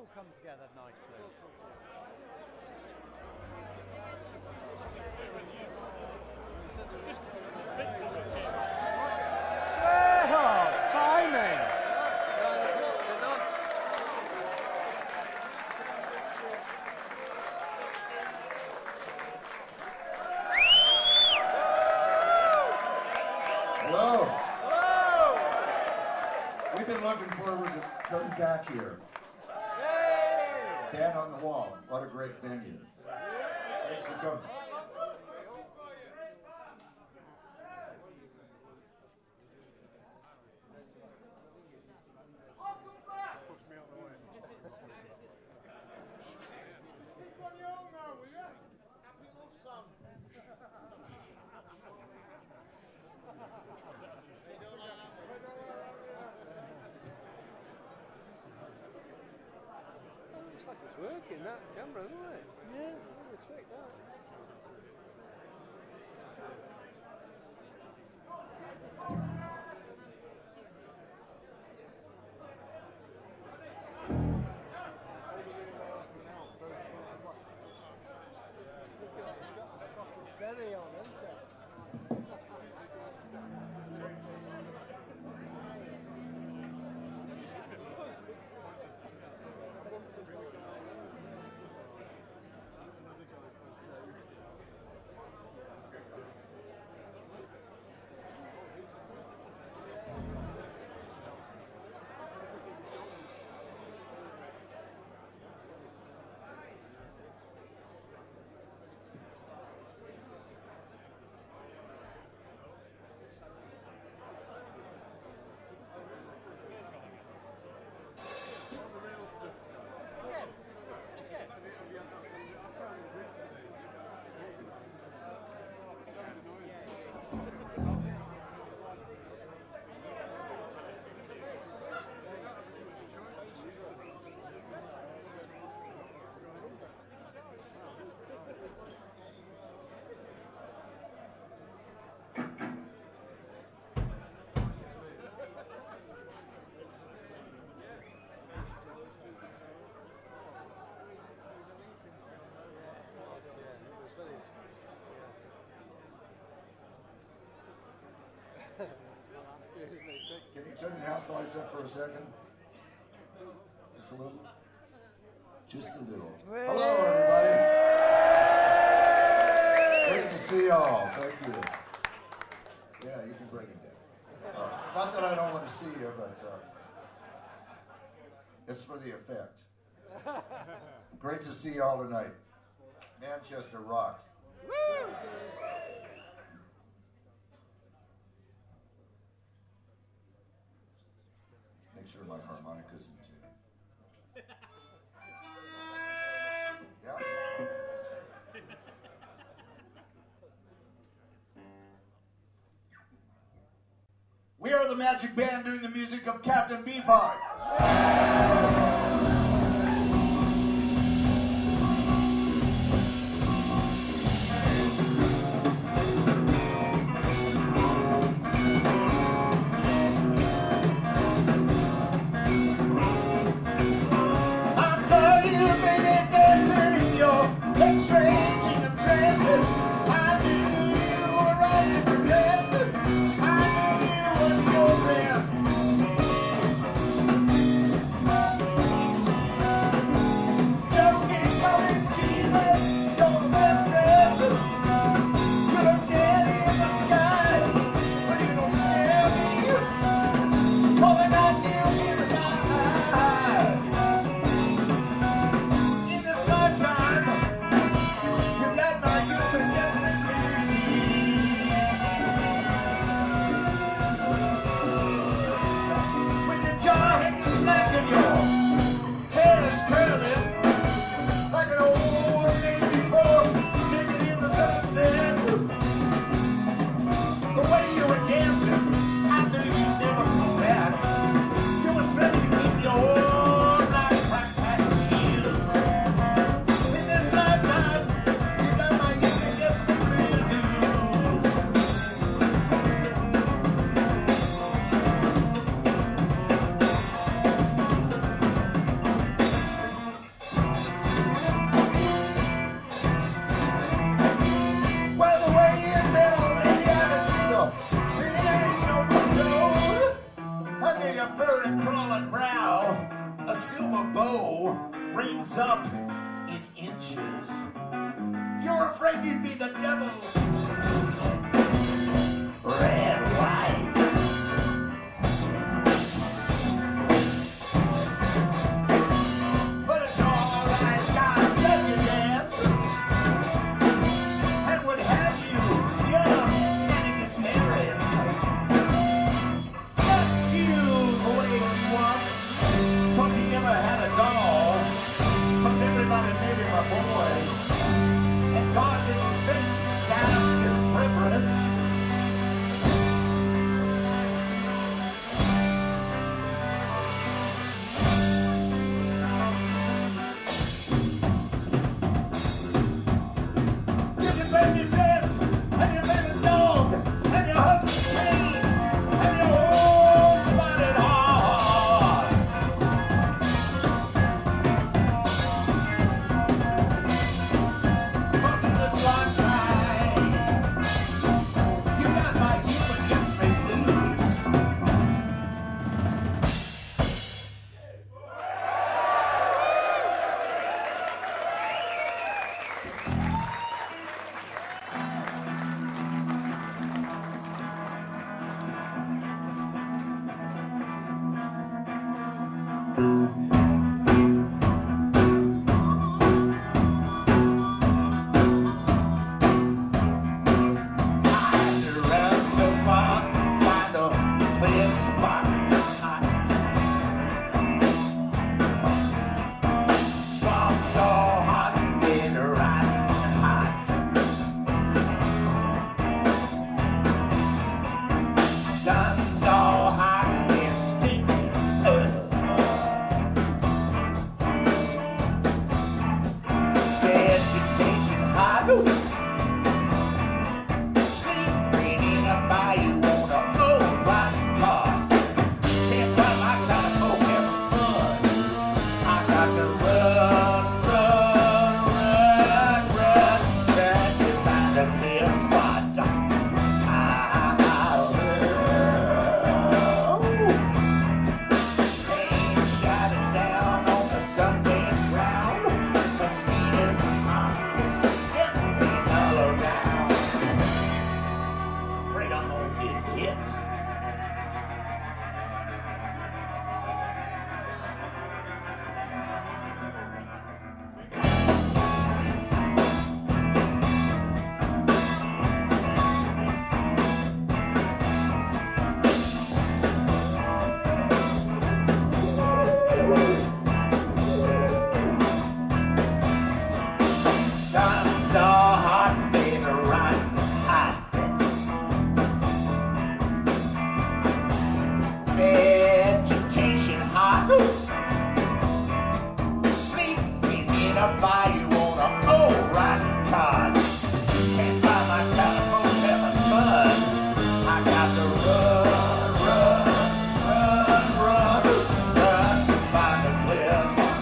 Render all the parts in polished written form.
all come together nicely. Oh, timing! Hello. Hello. We've been looking forward to coming back here. Dan on the Wall. What a great venue. Thanks for coming. It's working, that camera, isn't it? Yeah, it's trick that. Very on, isn't it? Can you turn the house lights up for a second? Just a little? Just a little. Hello, everybody. Great to see y'all. Thank you. Yeah, you can bring it down. Not that I don't want to see you, but it's for the effect. Great to see y'all tonight. Manchester rocks. Woo! Make sure my harmonica's in tune. Yeah. We are the Magic Band doing the music of Captain Beefheart. The way you were dancing, I knew you'd never come back. your furry crawling brow, a silver bow rings up in inches. You're afraid you'd be the devil. Red, white. But it's all right, God let you dance. And would have you young and it gets hairy. Excuse the way it was. Cause he never had a doll. Cause everybody made him a boy. And God didn't think that's his preference. You can baby this, and you baby dog, and you hug the pain, and you all spotted hard. Cause in this lifetime, you got my youth against me blues. Around so far, find a clear spot to hide. Swamp so hot, been right hot. Sun's all hot and sticky. Vegetation hot. Sleeping in a bayou on a old rotten car. Can't find my kind of folk having fun. I got to run, run, run, run. Trying to find a clear spot. Rain shining down on the sunbaked ground. Mosquitoes skipping all around. Afraid I'm gonna get hit. Sun's all hot, baby, rotten hot. Vegetation hot. Sleeping in a bayou on a old rotten cod. Can't find my kind of folks having fun. I got to run, run, run, run, run to find a clear spot.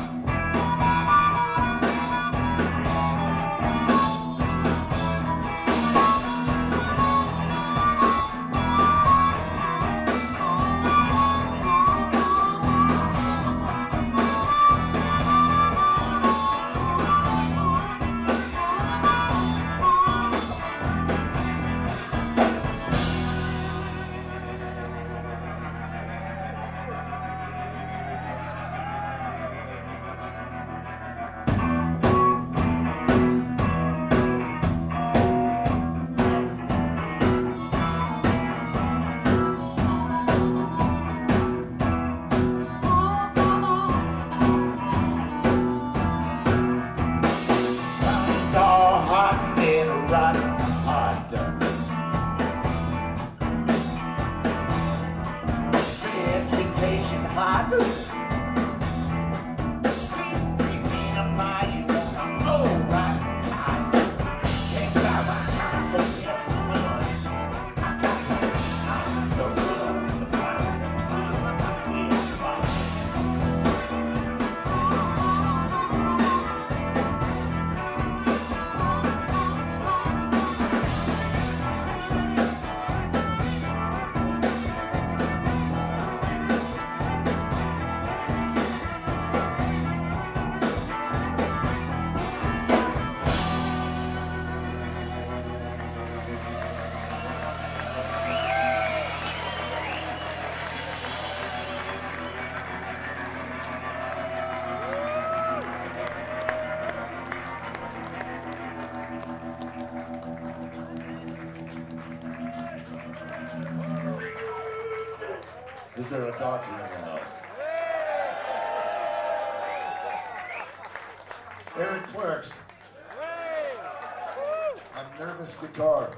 Sun's all hot and rotten hot. Vegetation hot. Sleeping in a bayou on a old rotten cod. Can't find my kind of folk having fun. I got to run to find a clear spot. Is there a doctor in the house? Eric Clerks. I'm Nervous Guitar.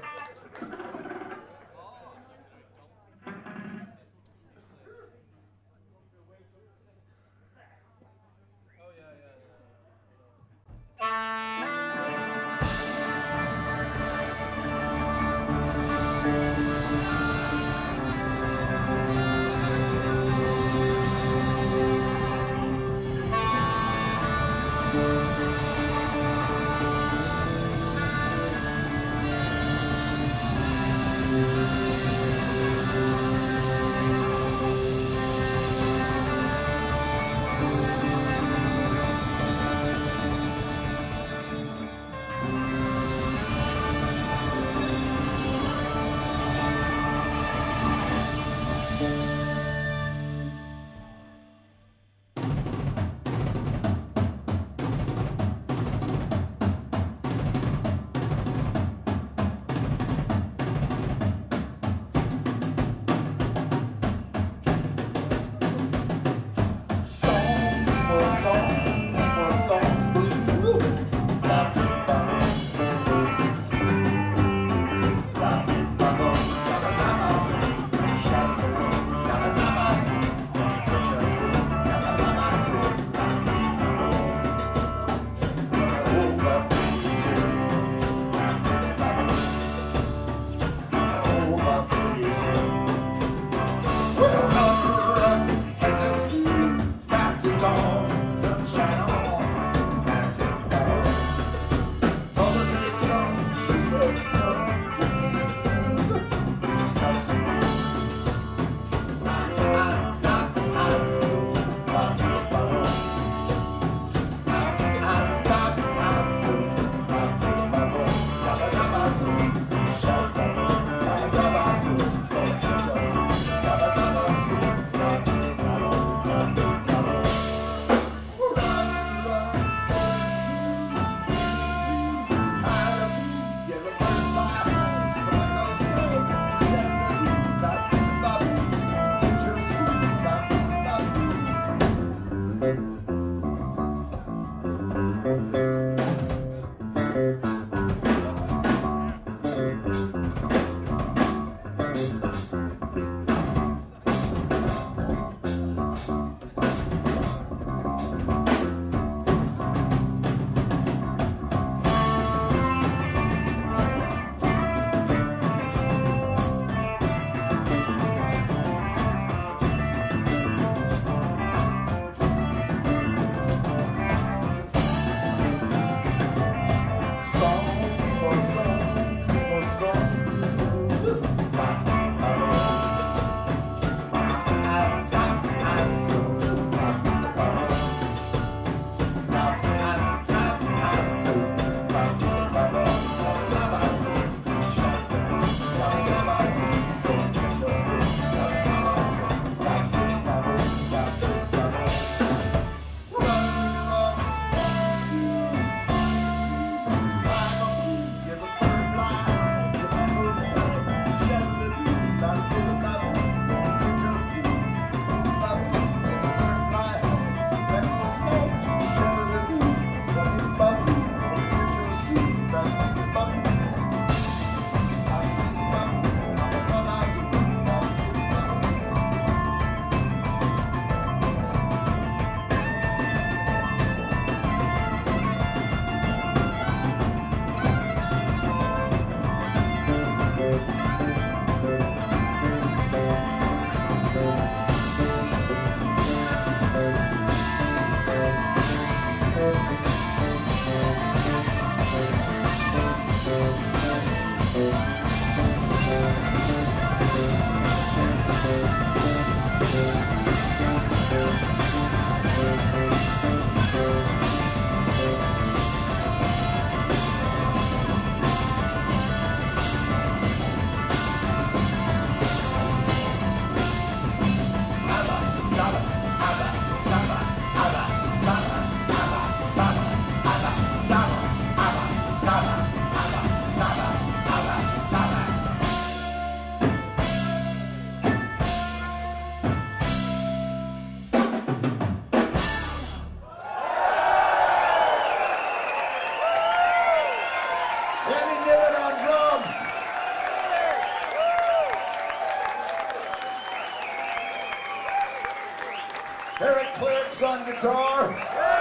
Derek Clerks on guitar.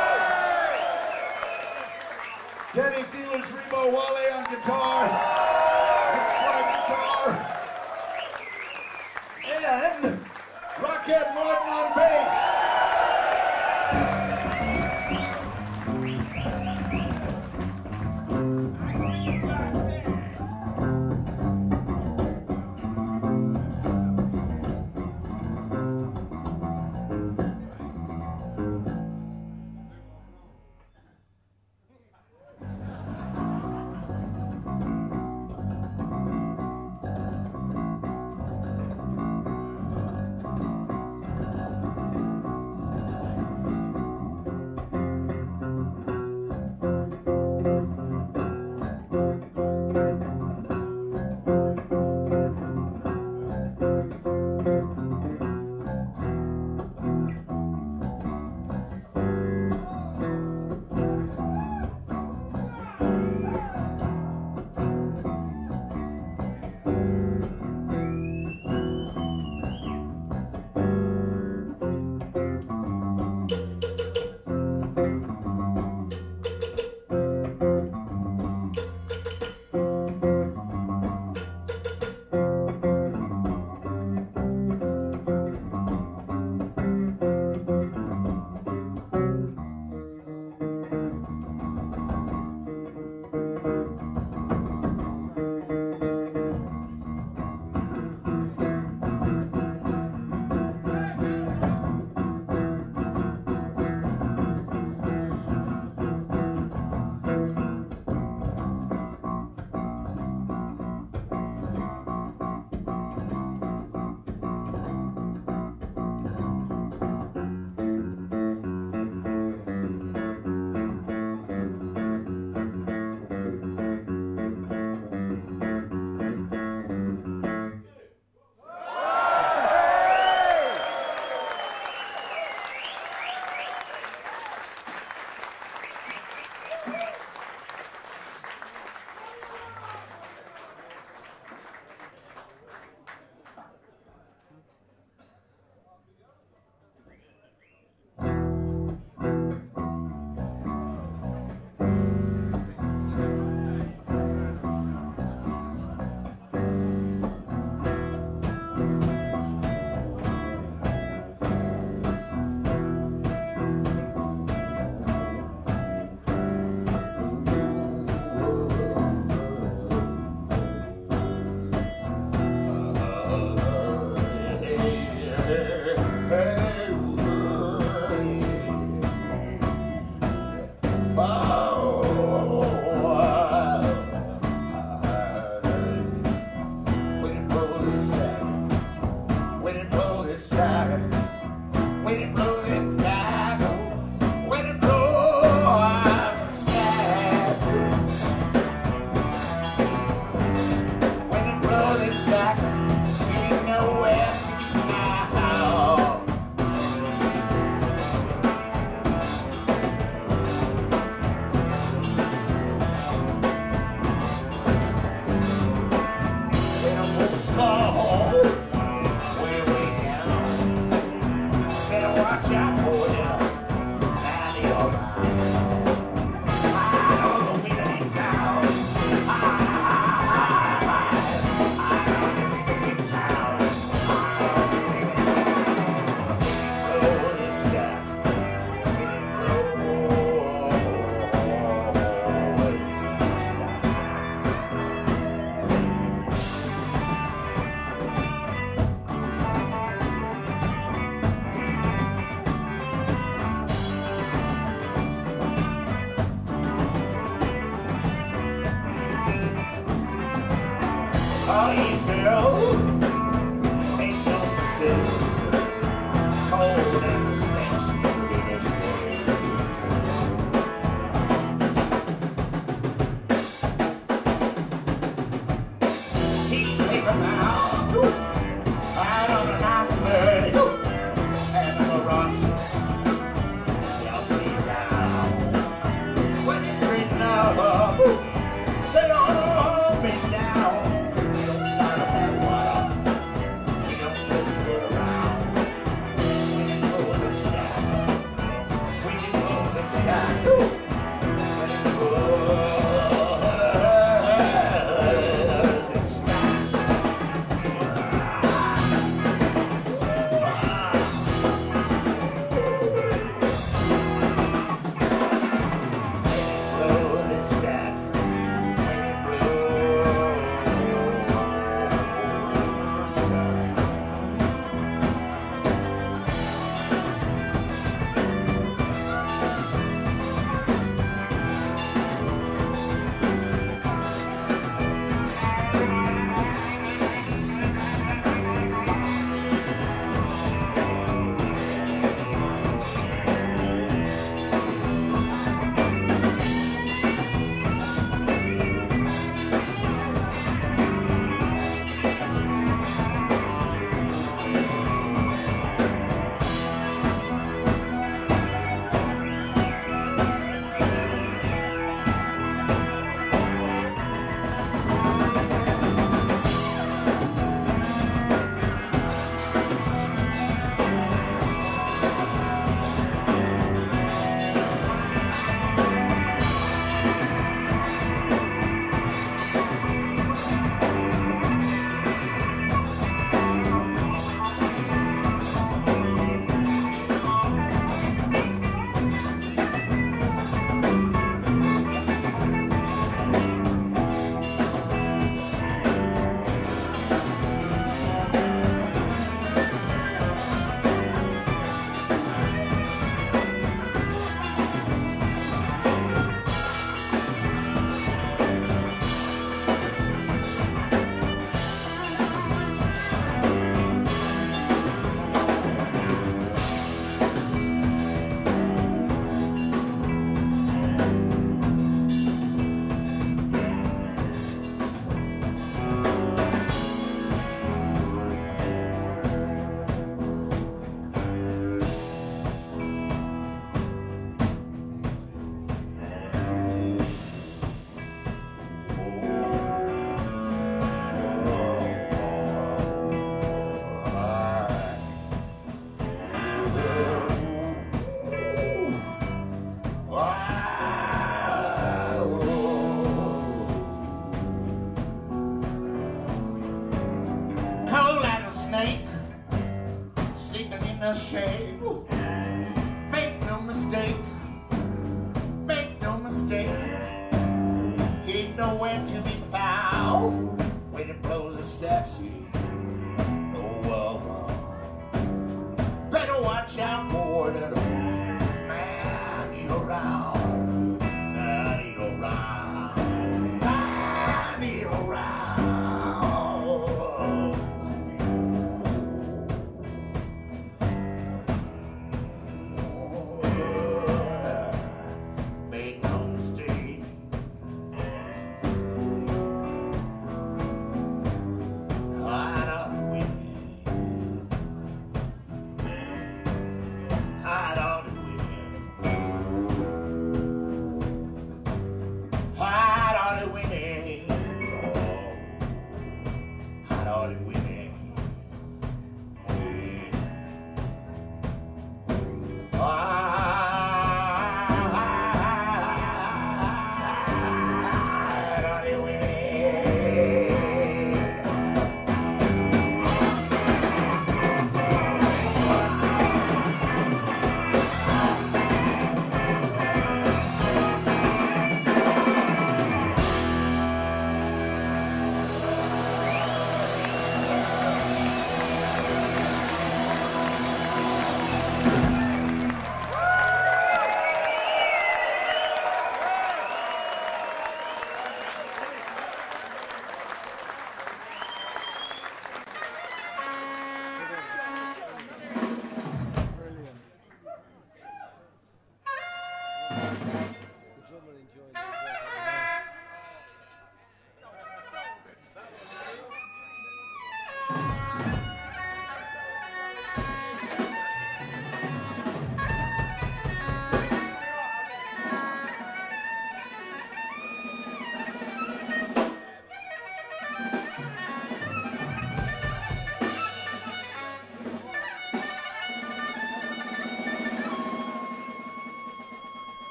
Kenny Felix Remo Wale on guitar. And slide guitar. And Rockhead Martin on bass. Watch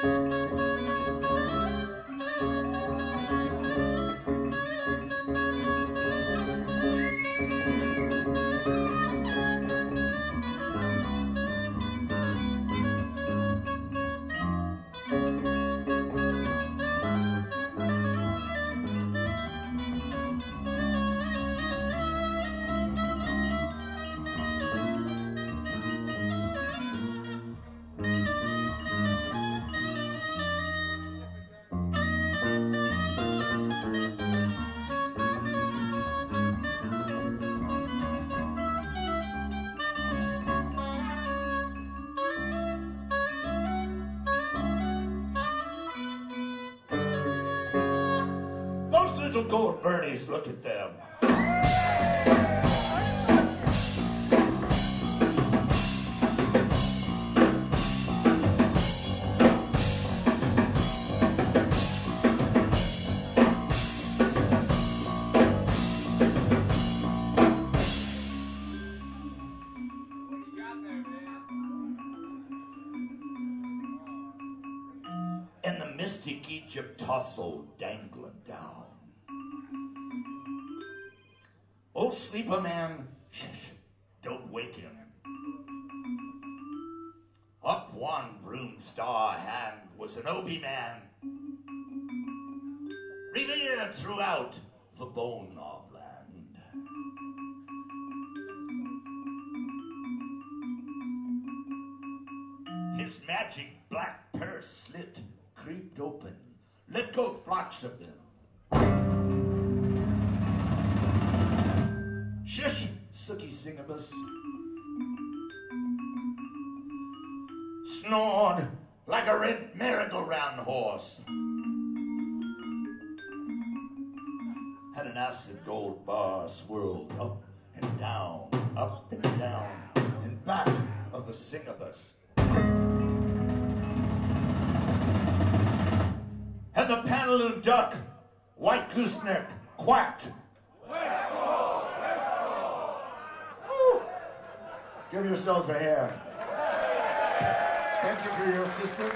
Those little gold birdies, look at them. And the mystic Egypt tussle dangling down. Oh, sleeper man, shh, don't wake him. Up one broom star hand was an Obi man, revered throughout the bone knob land. His magic black purse slit, creeped open, let go flocks of them. Shush, Sookie Singibus. Snored like a red merry-go-round horse. Had an acid gold bar swirled up and down, in back of the Singibus. And the Pantaloon duck, white gooseneck, quacked. Woo! Give yourselves a hand. Thank you for your assistance.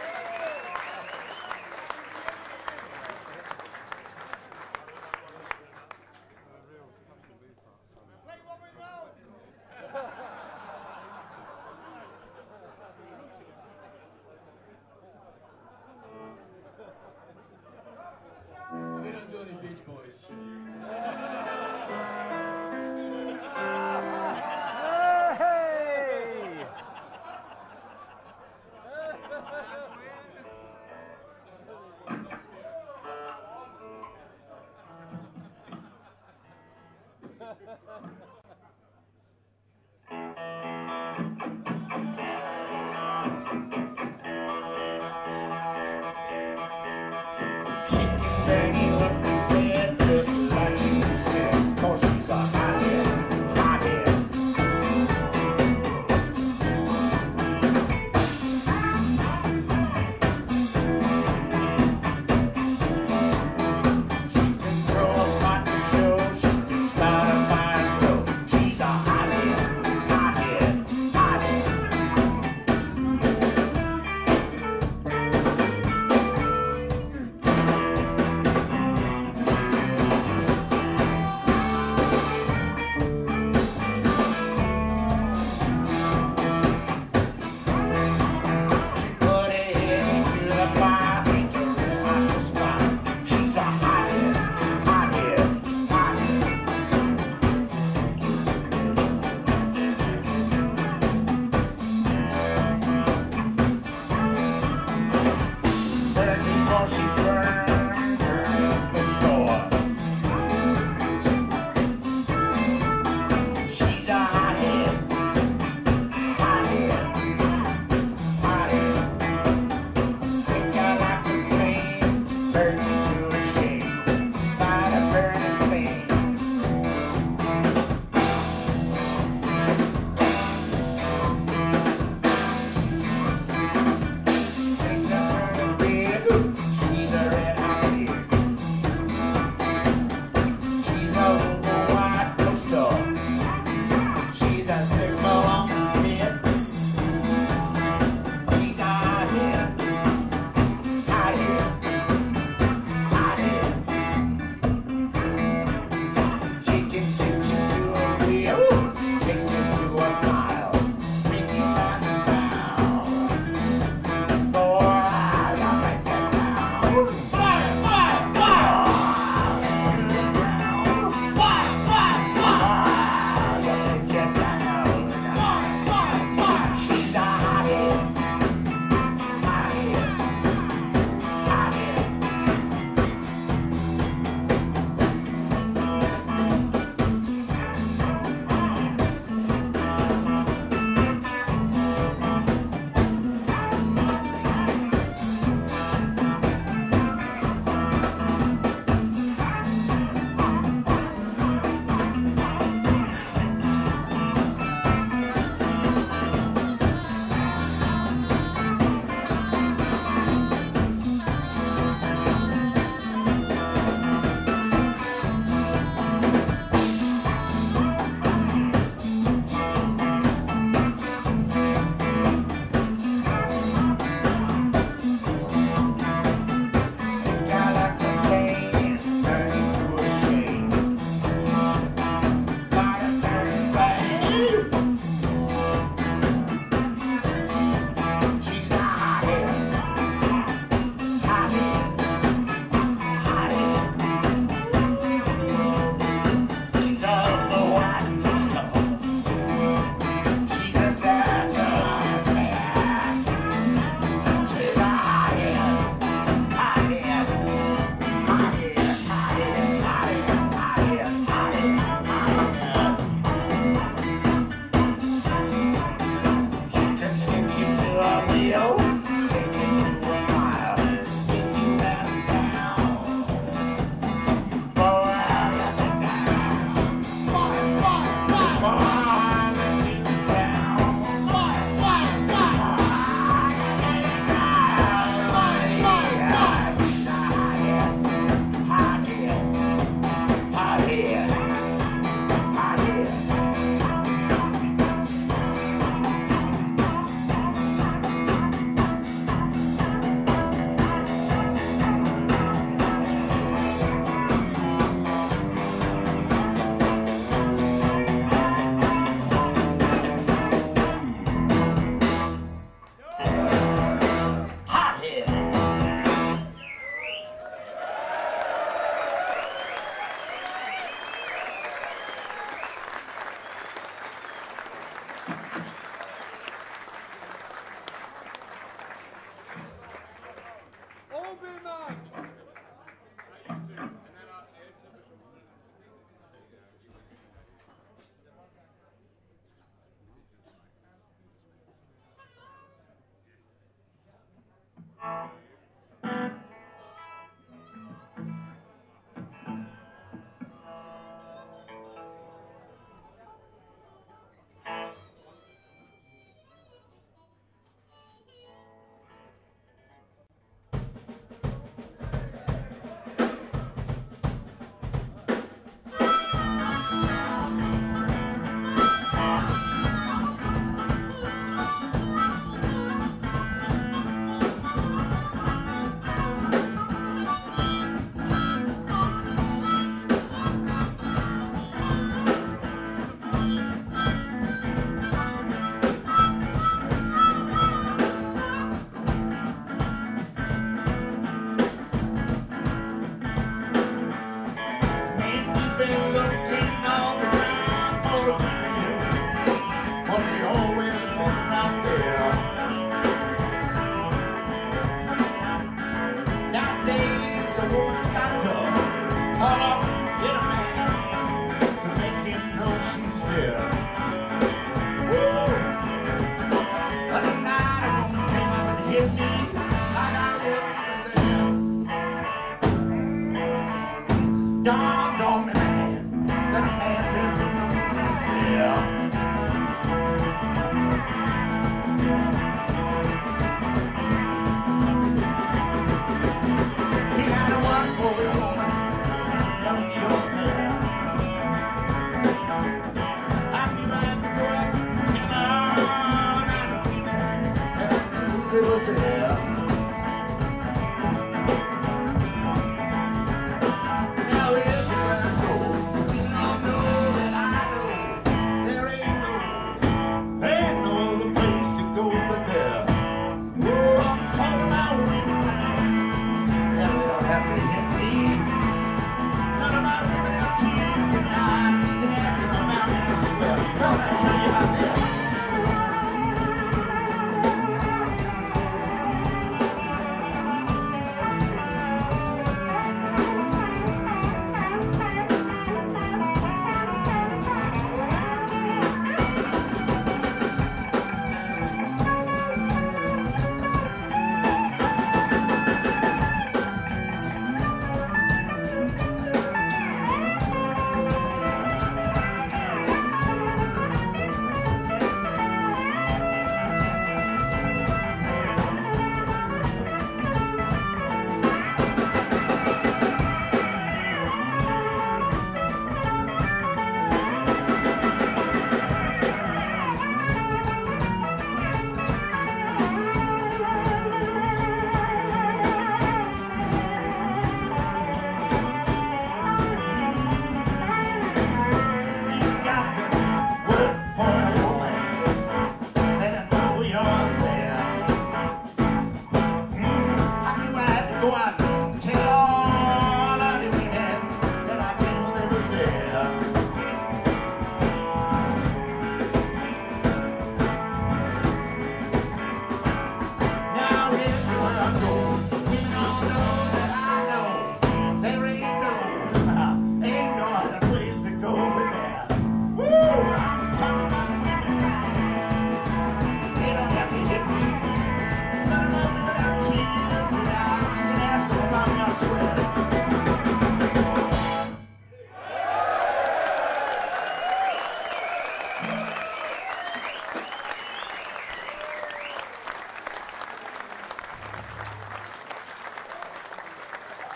We don't do any Beach Boys shit. Hey! Dirty looking red, just like you said, 'cause she's a hothead, hothead. She can throw a cotton show, she can start a fine blow. She's a hothead, hothead, hothead.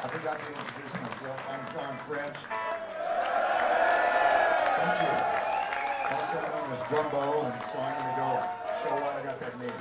I forgot to introduce myself. I'm John French. Thank you. Also known as Drumbo, and so I'm going to go show why I got that name.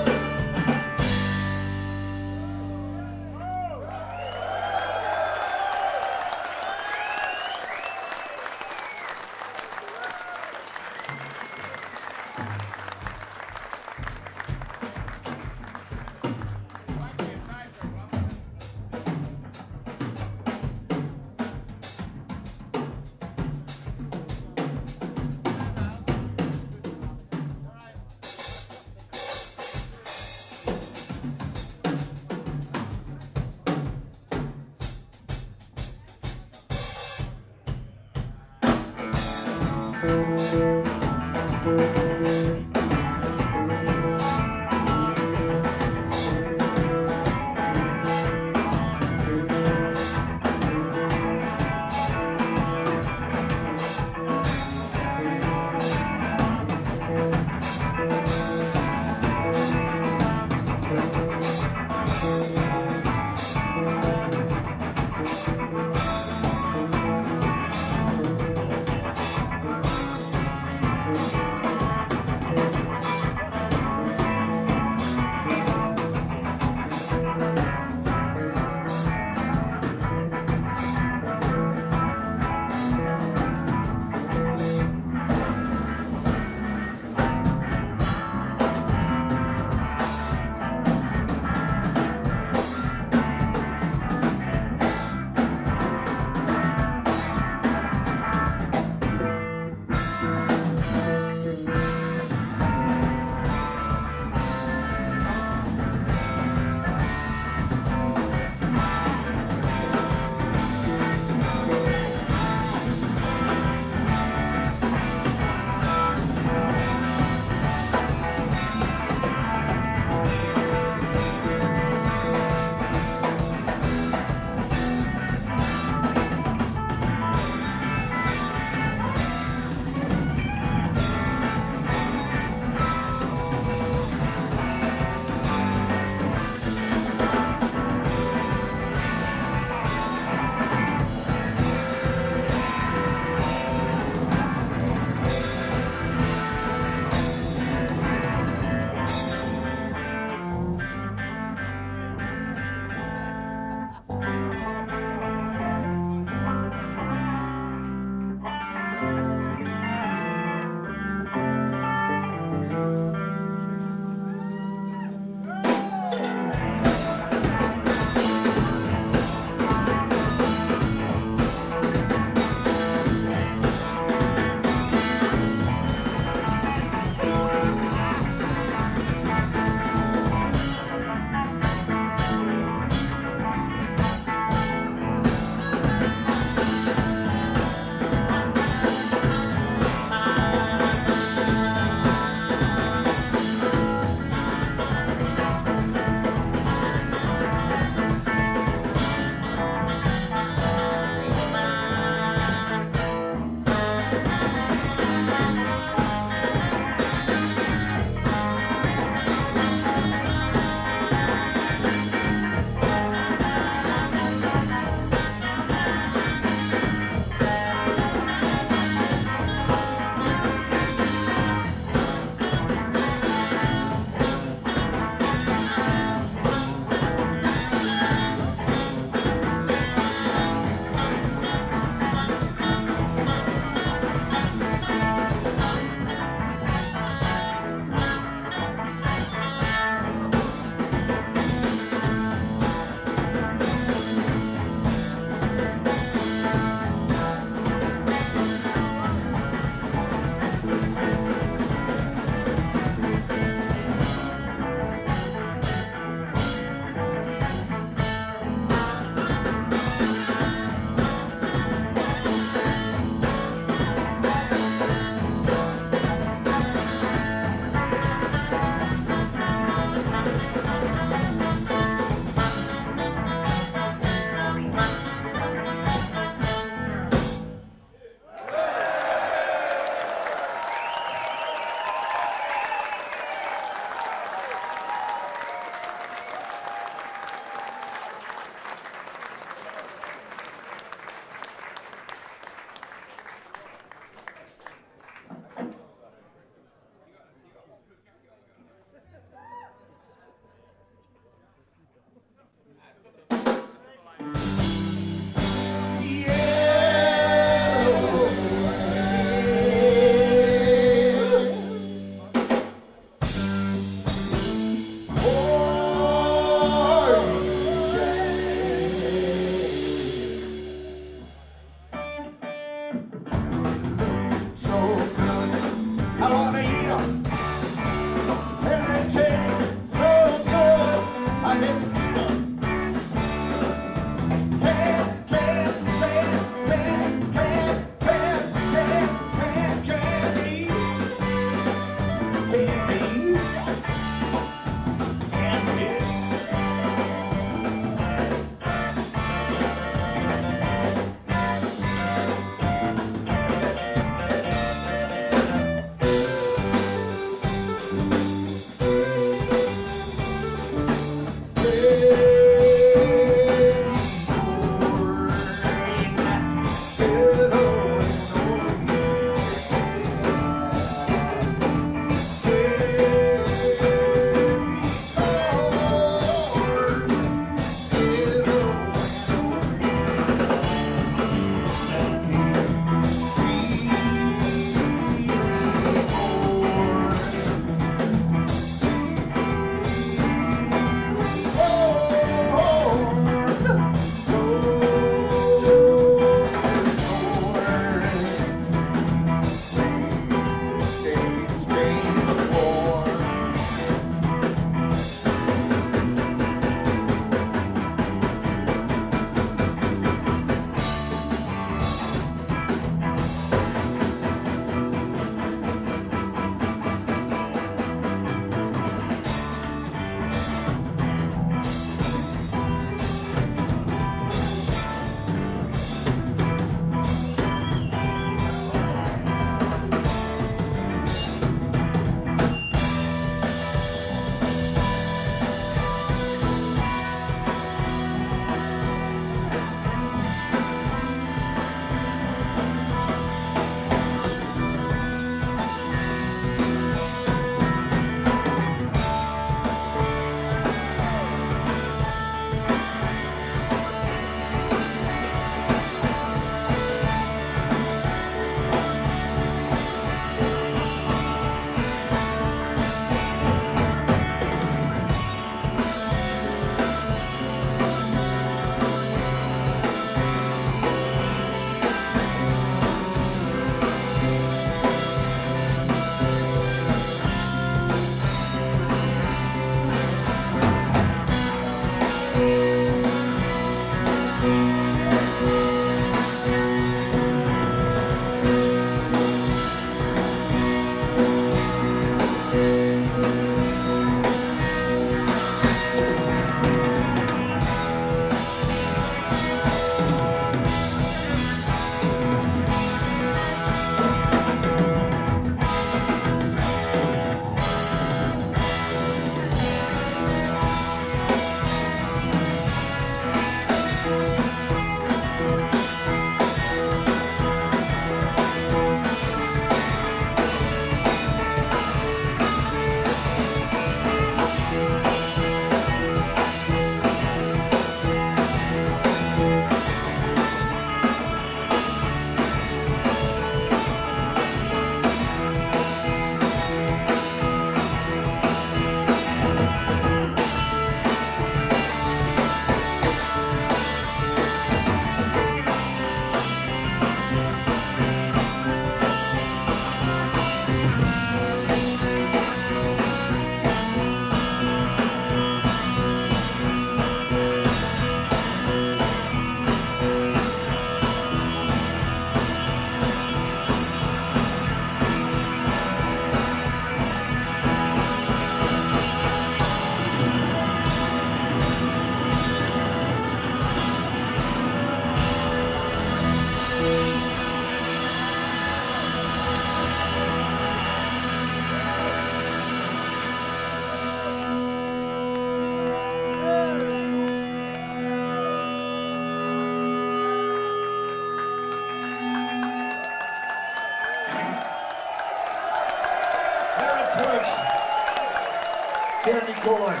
Perks, candy corn.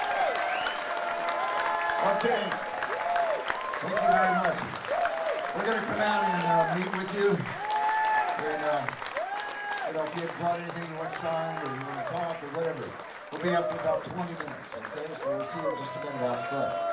Okay, thank you very much. We're going to come out and meet with you. And, you know, if you have brought anything you want signed or you want to talk or whatever, we'll be up for about 20 minutes, okay? So we'll see you in just a minute out front.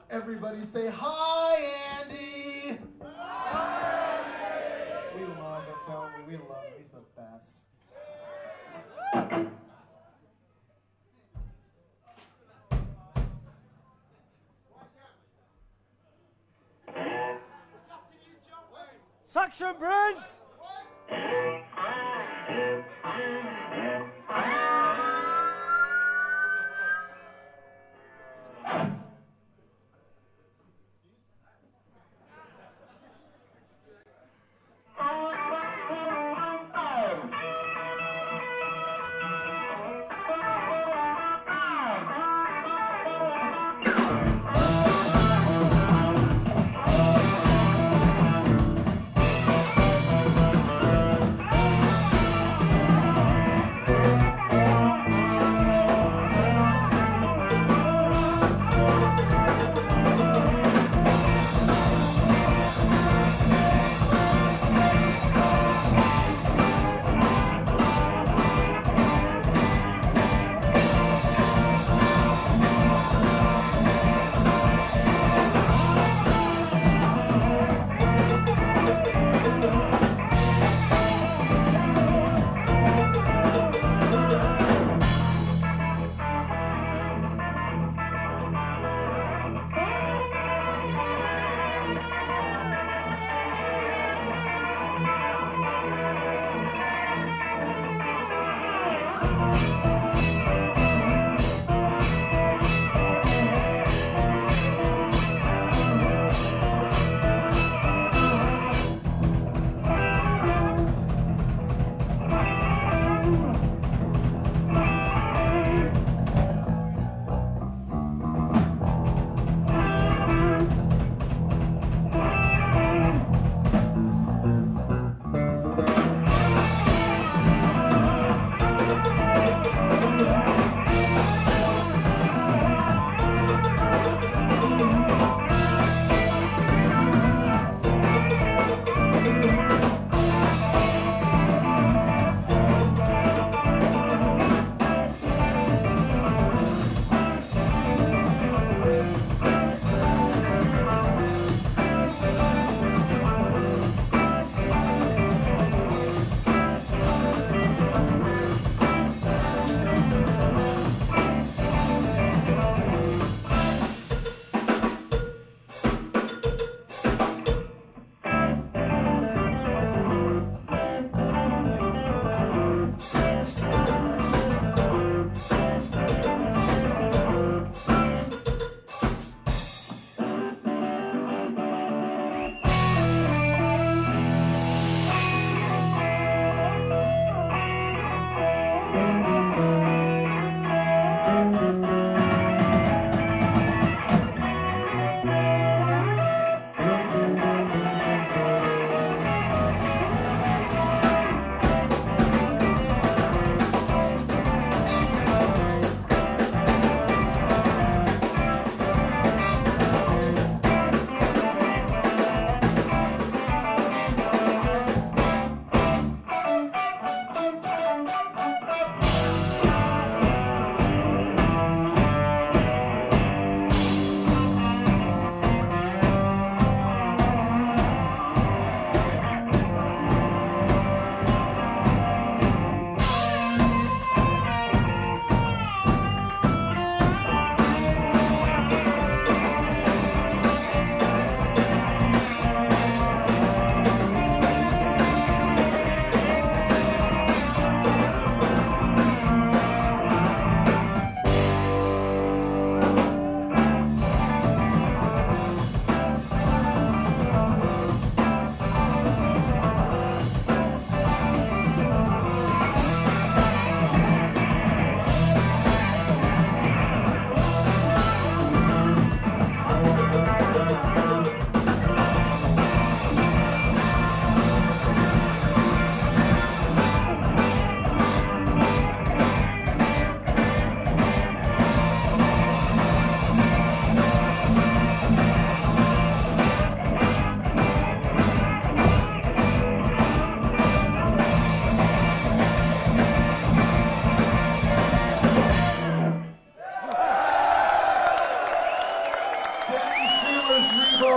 Everybody say hi, Andy. Hi, Andy. We love him, don't we? We love him. He's the best. Suction, Brent!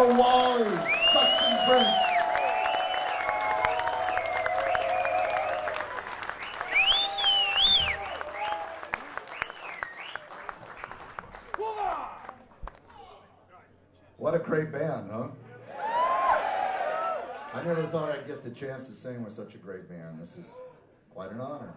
Joe Wally, Suction Prince. What a great band, huh? I never thought I'd get the chance to sing with such a great band. This is quite an honor.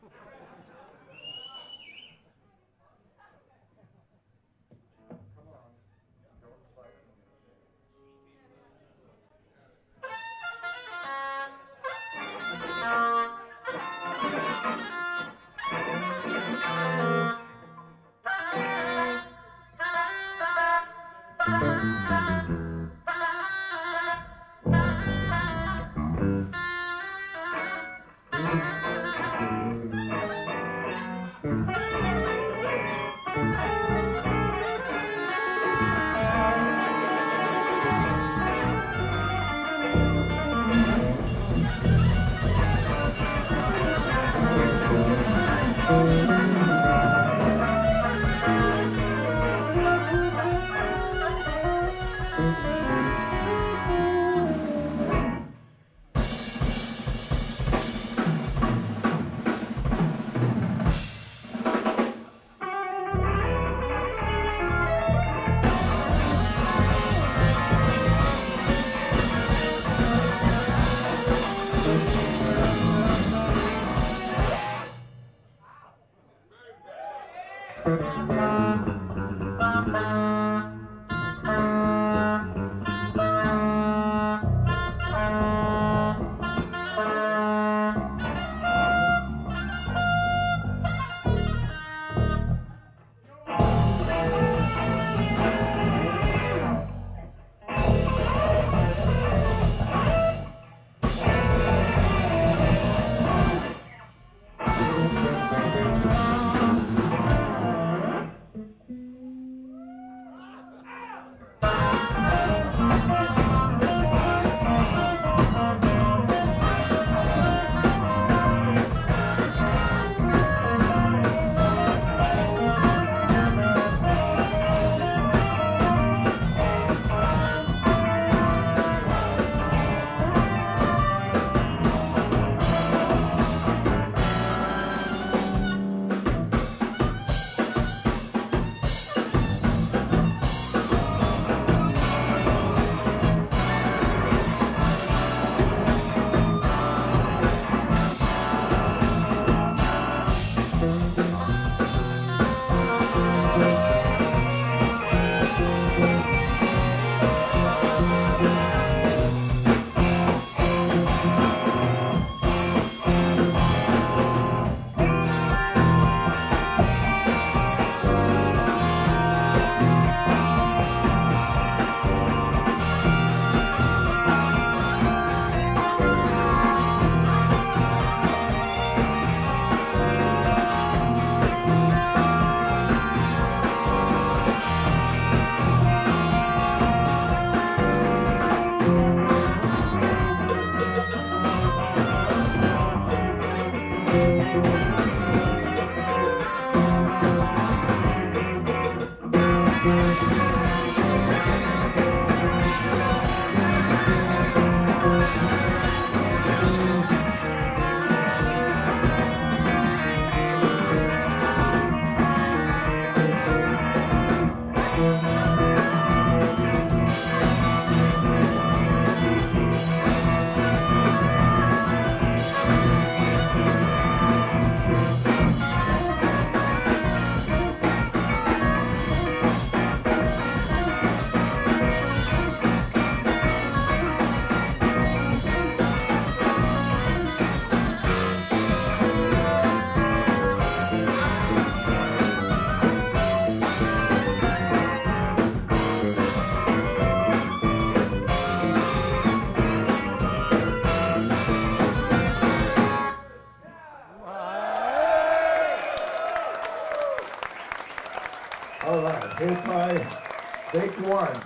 All right, Hey-Fi, take one.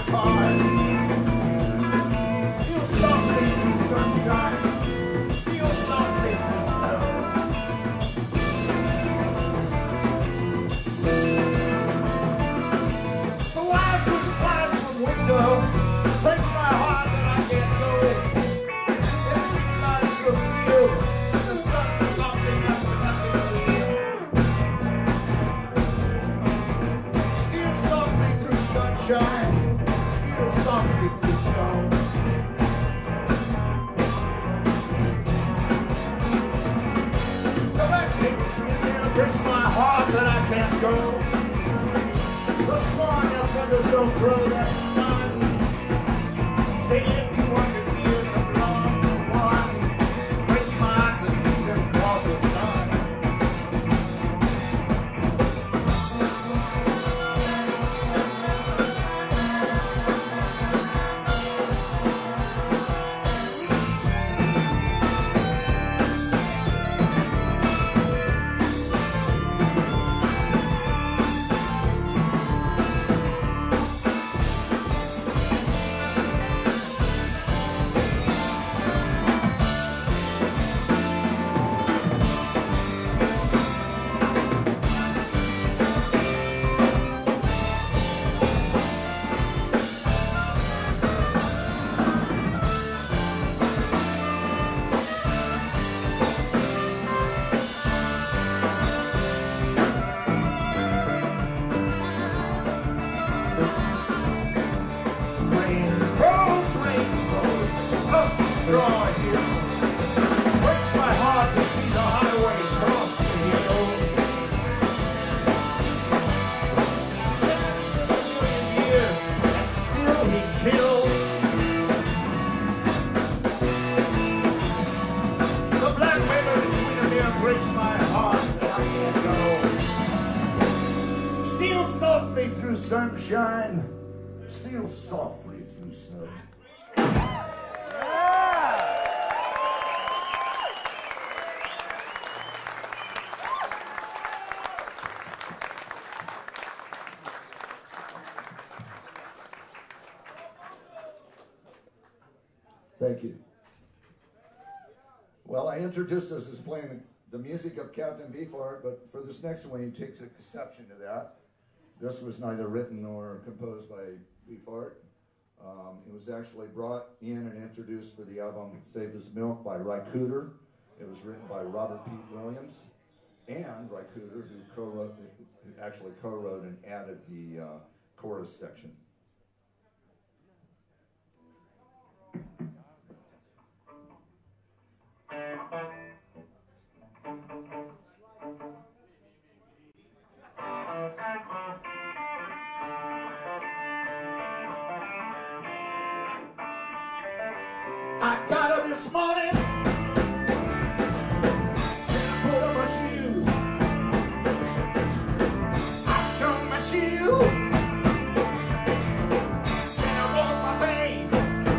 apart. Still softly through sunshine, still softly through snow. The wild goose flies from window, breaks my heart that I can't go. Everybody should feel the sun softly up to nothing real. Still softly through sunshine, still softly through snow. The red ticket windmill breaks my heart that I can't go. The swan and feathers don't grow, that's none. They live 200 years and long to one. Breaks my heart to see them cross the sun. Rainbows, rainbows, up the straw hill. Breaks my heart to see the highway cross the hill. That's been a million years, and still he kills. The black river between the mirror breaks my heart that I can't go. Steal softly through sunshine, steal softly through snow. Thank you. Well, I introduced us as playing the music of Captain Beefheart, but for this next one, he takes exception to that. This was neither written nor composed by Beefheart. It was actually brought in and introduced for the album Save Us Milk by Ry Cooder. It was written by Robert Pete Williams and Ry Cooder, who actually co-wrote and added the chorus section. I got up this morning and I put on my shoes. I turned my shoe and I rolled my face.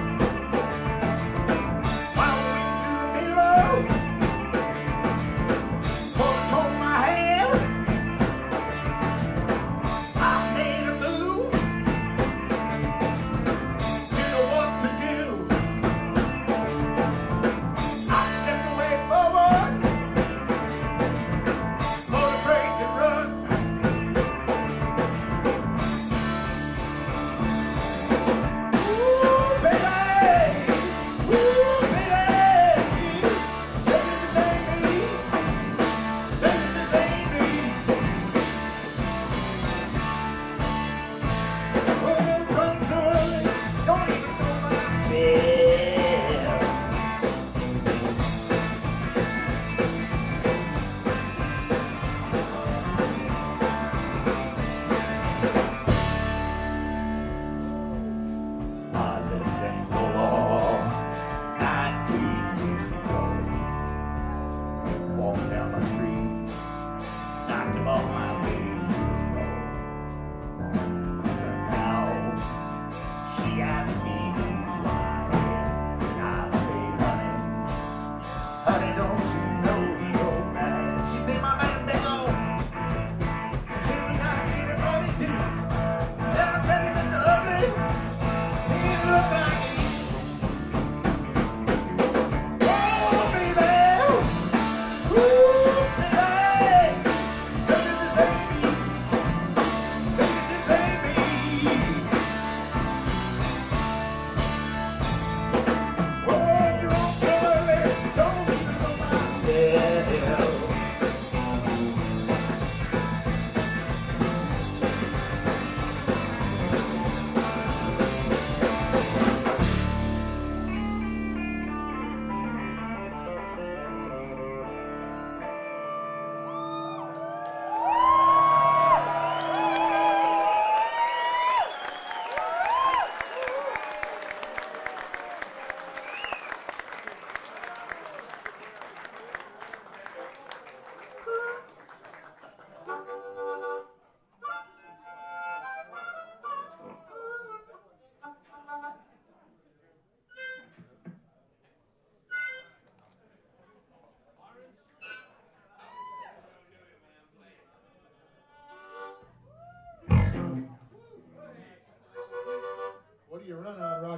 I went to the mirror, combed my hair. I made a move, didn't know what to do.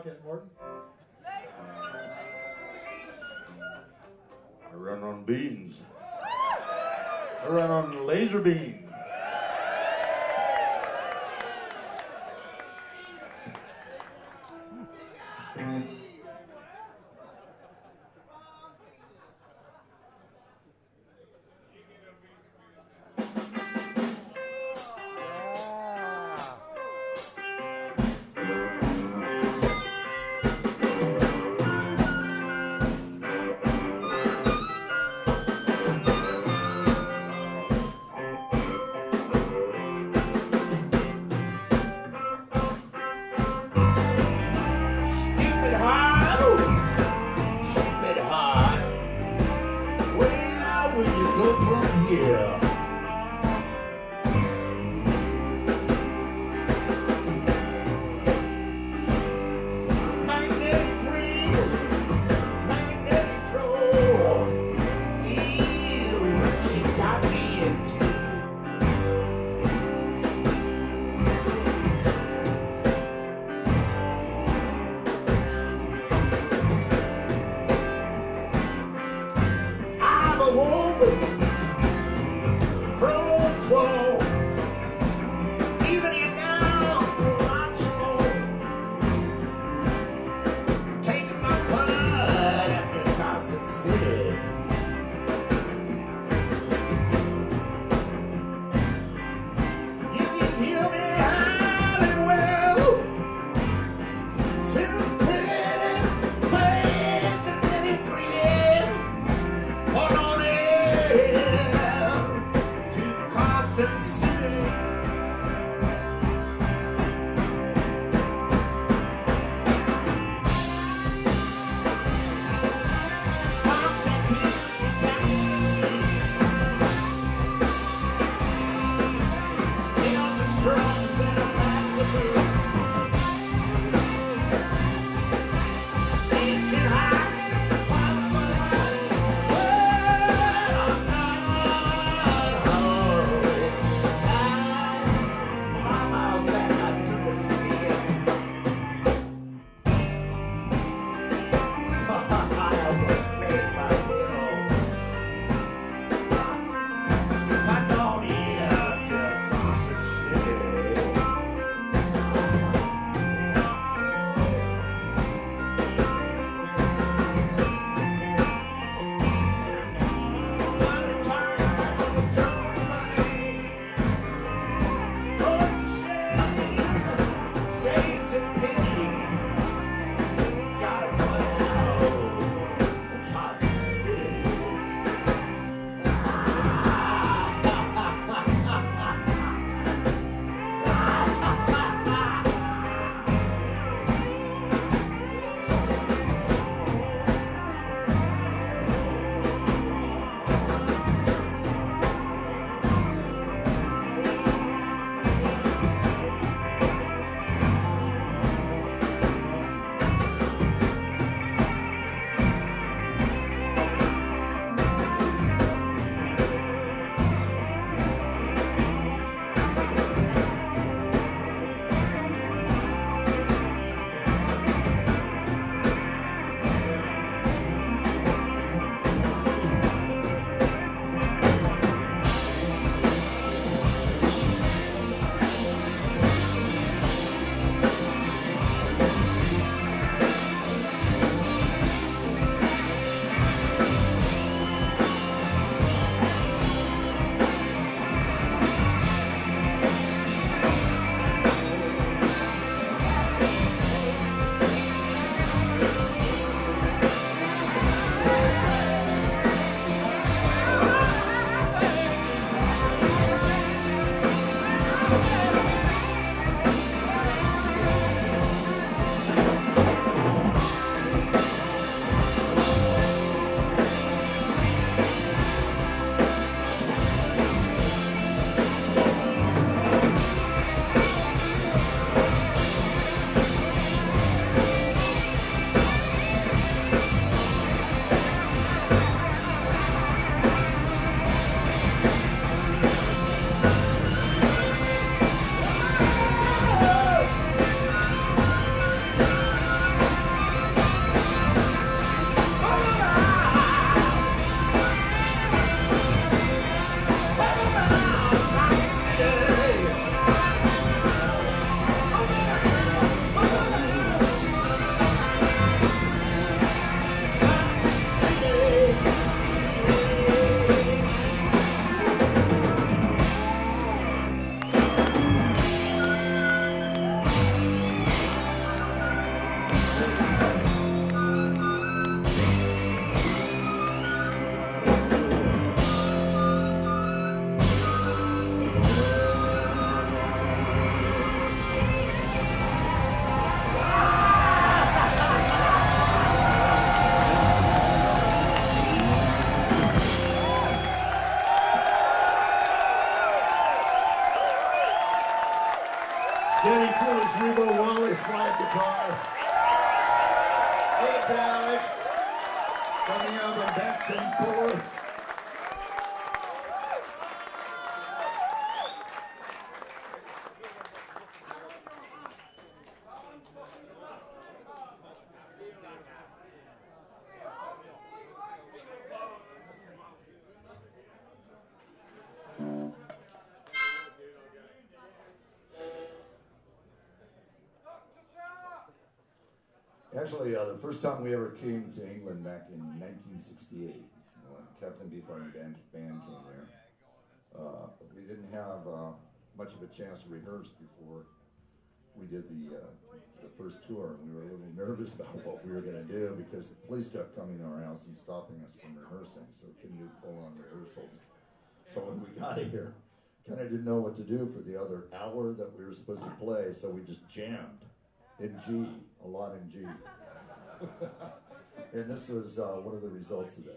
Wildcat, Martin? I run on beans. I run on laser beams. Stupid heart, stupid heart. Where will you go from here? Magnetic ring, magnetic draw. Ew, what you got me into? I'm a woman from 12. Even you now, watch more. Taking my blood after Carson City. You can hear me howling well. Sitting pretty, faith and many green. Hold on in to Carson City. Crosses and a pass the blue. Engine high, well, I'm not home. 5 miles back, I took a spin. I almost paid my bill. I don't need to Carson City. What a time on the Jones money. Oh, it's a shame. Say it's a pity. Gotta go out to Carson City. Danny Phillips, Rebo Wallace, slide guitar. Hey, to Alex. Coming up on Benson Fuller. Actually, the first time we ever came to England back in 1968, when Captain Beefheart band came there, we didn't have much of a chance to rehearse before we did the first tour. We were a little nervous about what we were going to do because the police kept coming to our house and stopping us from rehearsing, so we couldn't do full-on rehearsals. So when we got here, kind of didn't know what to do for the other hour that we were supposed to play, so we just jammed in G, a lot in G. And this was one of the results of that.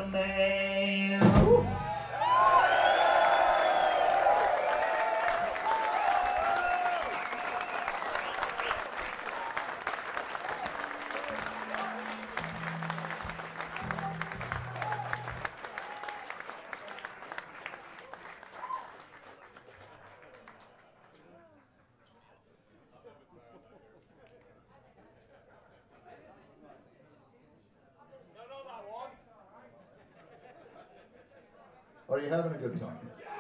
man. Woo. Are you having a good time?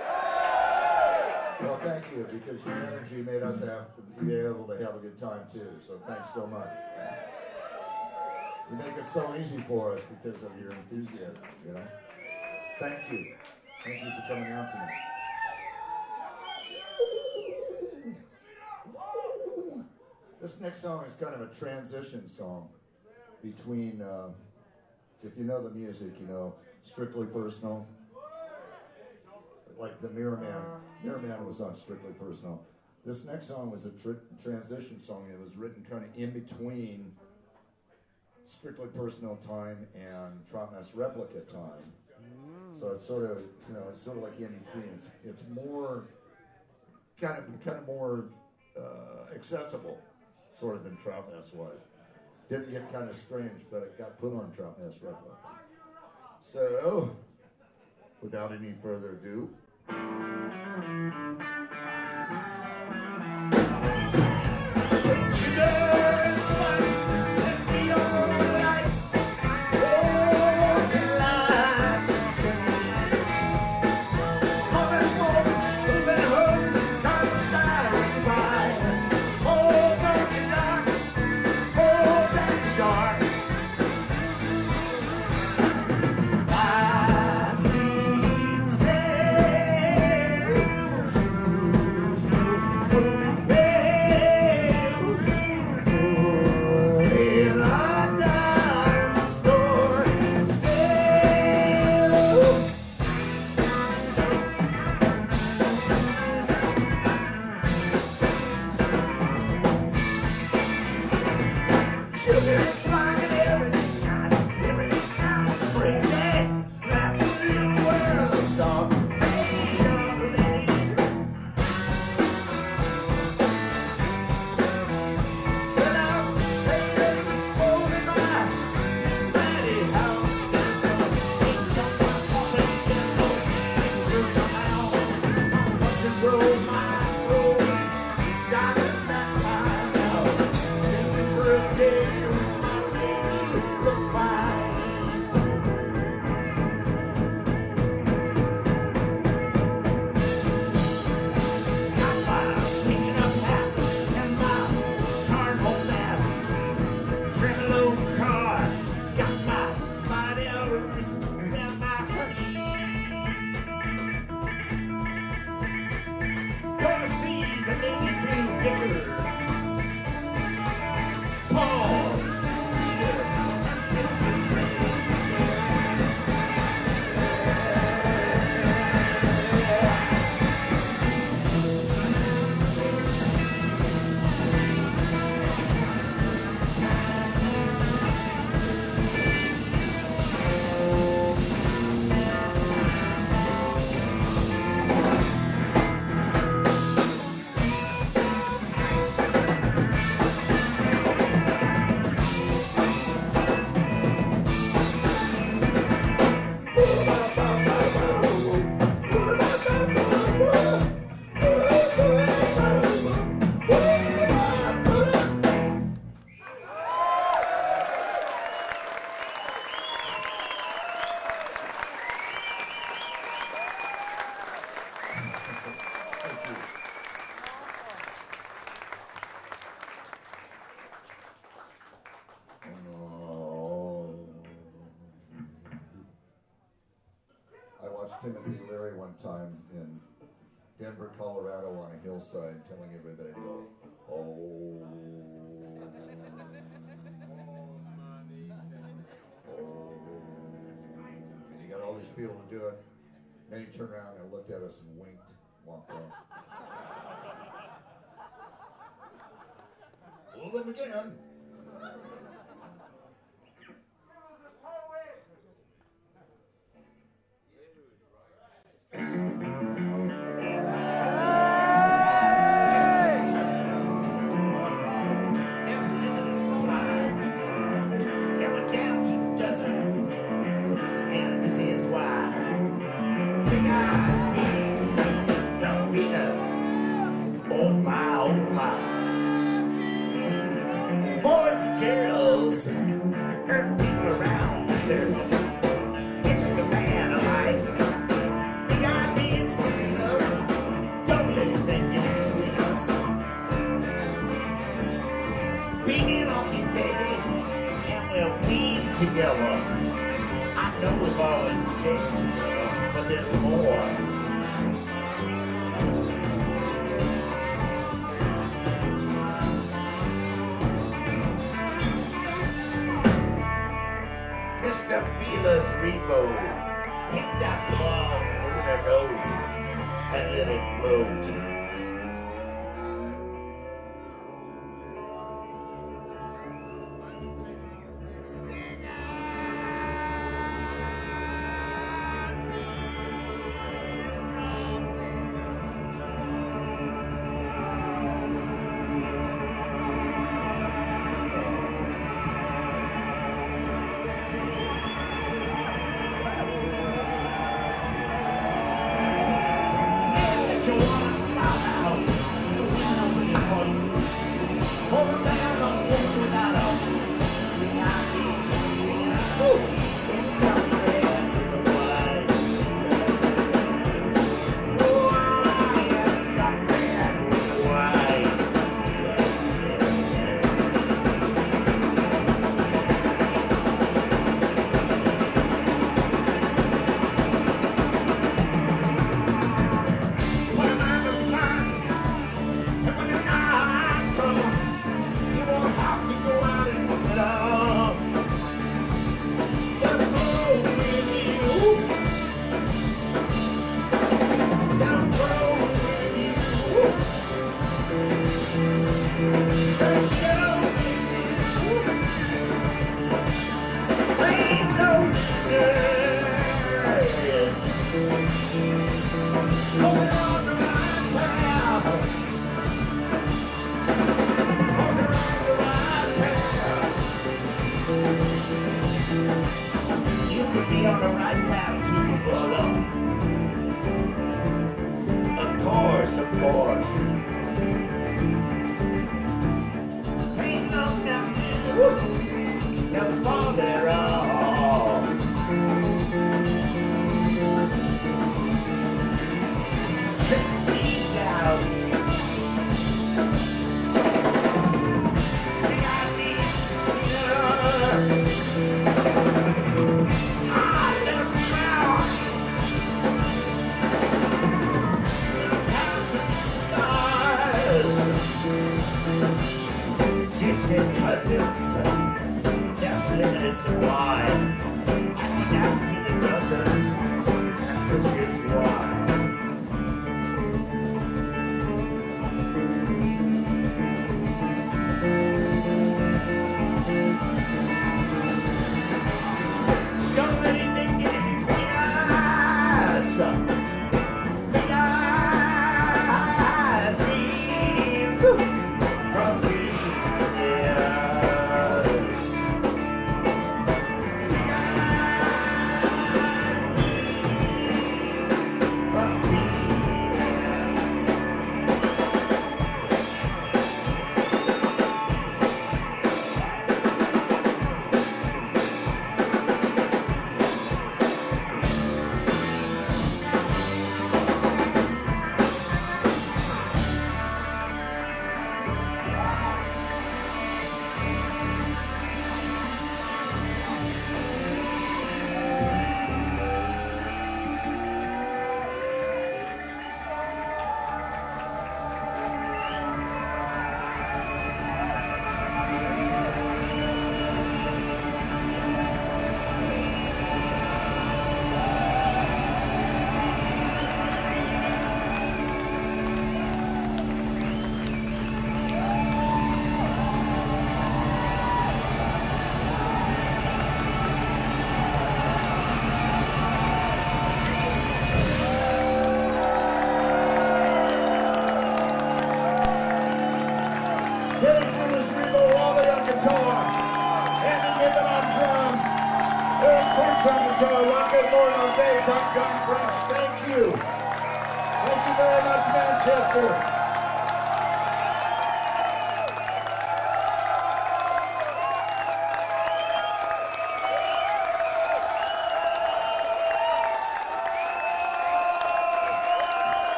Well, thank you, because your energy made us be able to have a good time too, so thanks so much. You make it so easy for us because of your enthusiasm, you know? Thank you. Thank you for coming out tonight. This next song is kind of a transition song between, if you know the music, you know, Strictly Personal. Like the Mirror Man. Mirror Man was on Strictly Personal. This next song was a transition song. It was written kind of in between Strictly Personal time and Trot Mess Replica time. So it's sort of, you know, it's sort of like in between. It's more, kind of more accessible, sort of, than Trot Mess was. Didn't get kind of strange, but it got put on Trot Mess Replica. So, without any further ado. Timothy Leary one time in Denver, Colorado on a hillside telling everybody to go, oh, and you got all these people to do it. Then he turned around and looked at us and winked, walked off. Fool them again. beating on me, baby, and we'll be together. I know we've always been together, but there's more. Mr. Feelers Rebo, hit that love in a note and let it float.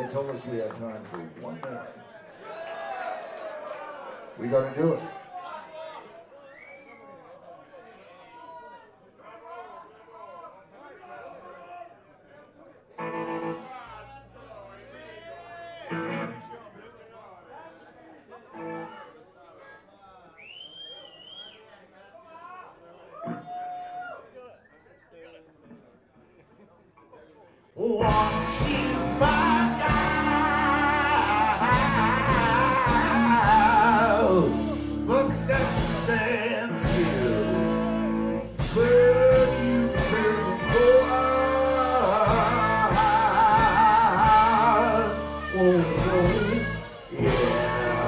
they told us we had time for one more. We gotta do it. Once you find out the circumstances where you will go out, oh, yeah.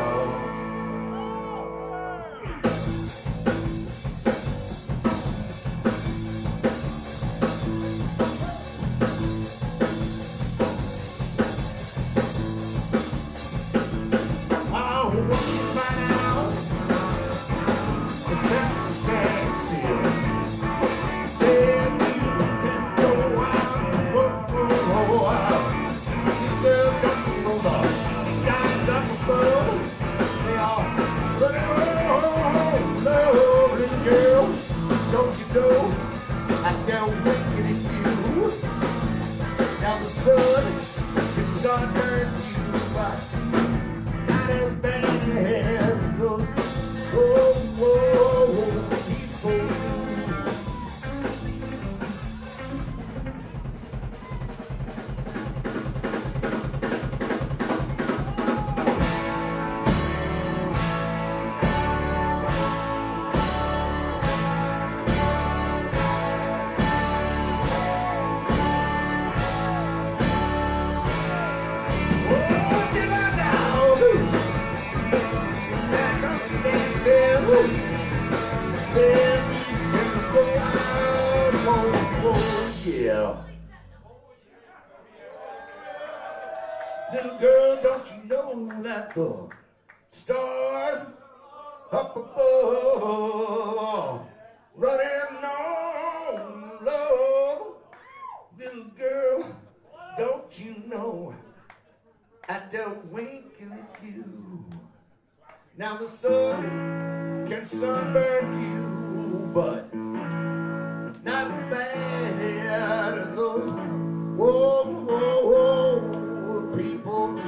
Little girl, don't you know that the stars up above running on love? Little girl, don't you know at the wink of you, now the sun can sunburn you, but not as bad as those whoa, whoa, whoa people do.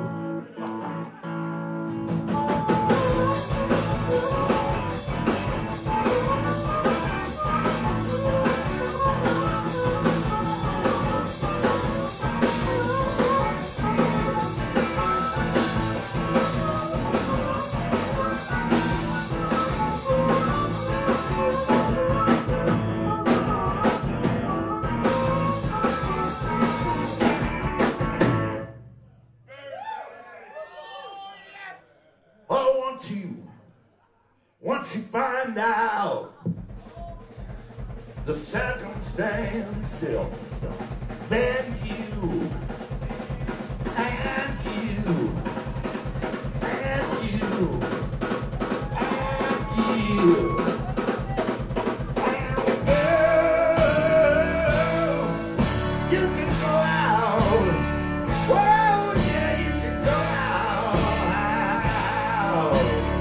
Once you find out the circumstances, then you and you and you and you and girl, you can go out. Whoa, yeah, you can go out.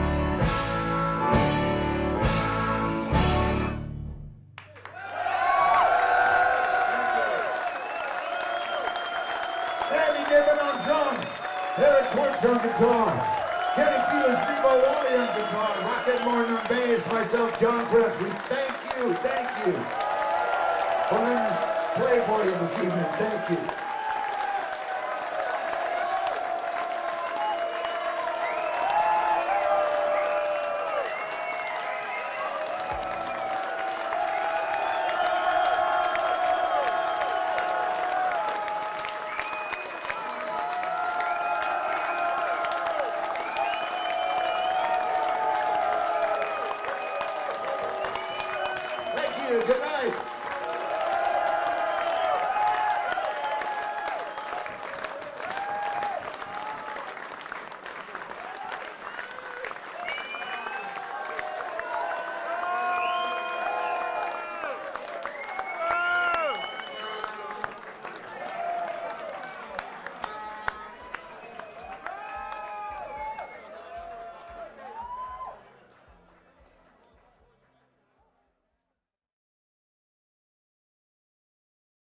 Eric Quince on guitar, Kenny Felix, Steve O'Wally on guitar, Rocket Martin on bass, myself, John French. We thank you for letting us play for you this evening. Thank you.